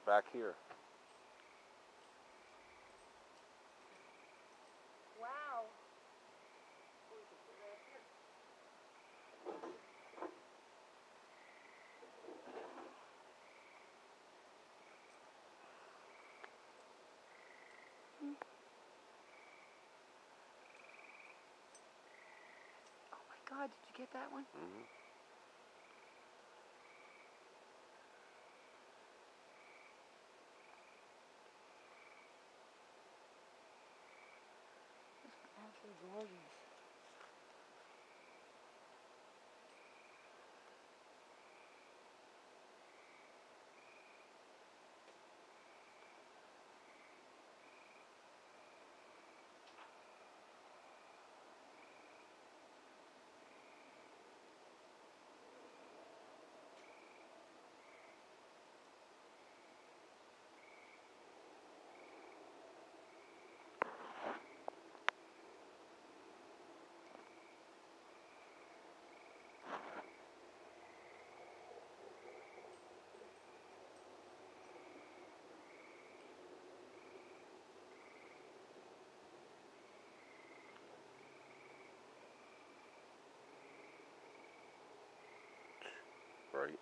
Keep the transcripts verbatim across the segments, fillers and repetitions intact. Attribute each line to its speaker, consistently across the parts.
Speaker 1: back here.
Speaker 2: Wow. Oh my God, did you get that one?
Speaker 1: Mm-hmm.
Speaker 2: Absolutely gorgeous.
Speaker 1: Right.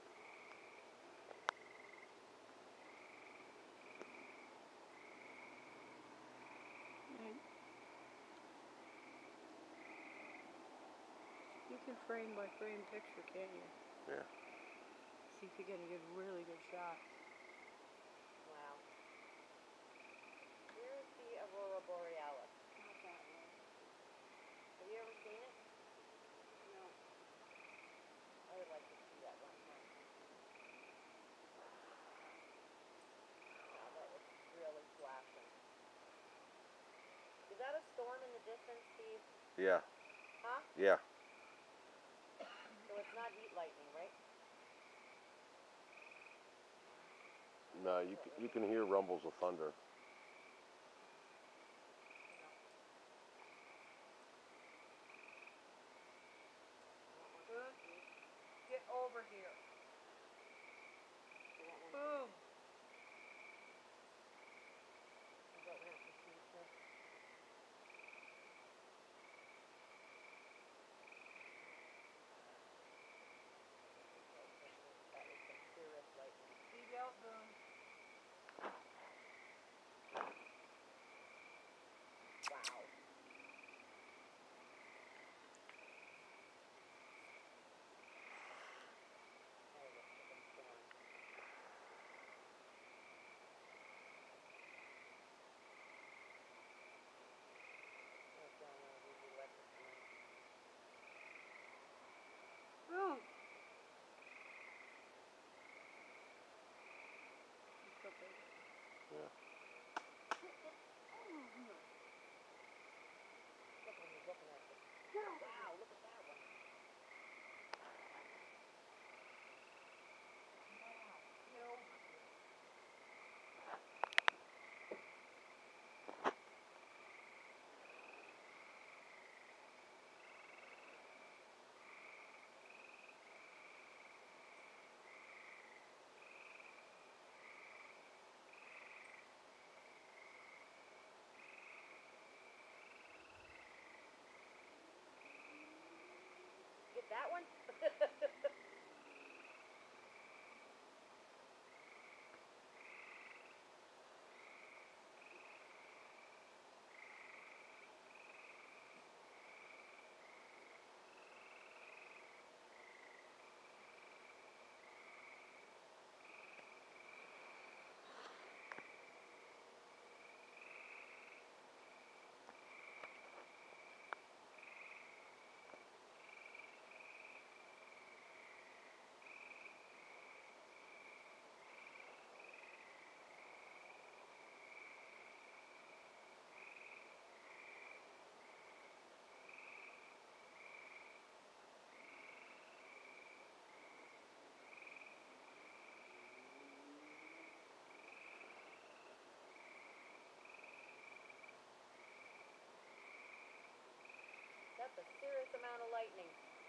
Speaker 2: You can frame by frame picture, can't you?
Speaker 1: Yeah.
Speaker 2: See if you get a good, really good shot.
Speaker 3: Wow. Where's the Aurora Borealis?
Speaker 2: Not that way.
Speaker 3: Have you ever seen it?
Speaker 2: No.
Speaker 3: I would like to see that one time. Wow, that was really flashing. Is that a storm in the distance, Steve?
Speaker 1: Yeah.
Speaker 3: Huh?
Speaker 1: Yeah.
Speaker 3: So it's not heat lightning, right?
Speaker 1: No, you c- you can hear rumbles of thunder.
Speaker 2: Good. Get over here. Boom.
Speaker 3: I don't have to see this. That was some serious lightning.
Speaker 2: Seatbelt boom.
Speaker 3: Wow. That was a freaking storm. What's going on with these electric things?
Speaker 2: Boom.
Speaker 1: Yeah.
Speaker 3: Look when you're looking at this. Wow, look at that one. Wow.
Speaker 2: Get over here.
Speaker 3: Get that one? That's a serious amount of lightning.